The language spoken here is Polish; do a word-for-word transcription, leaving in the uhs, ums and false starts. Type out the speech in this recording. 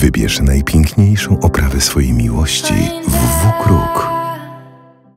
Wybierz najpiękniejszą oprawę swojej miłości w W. Król.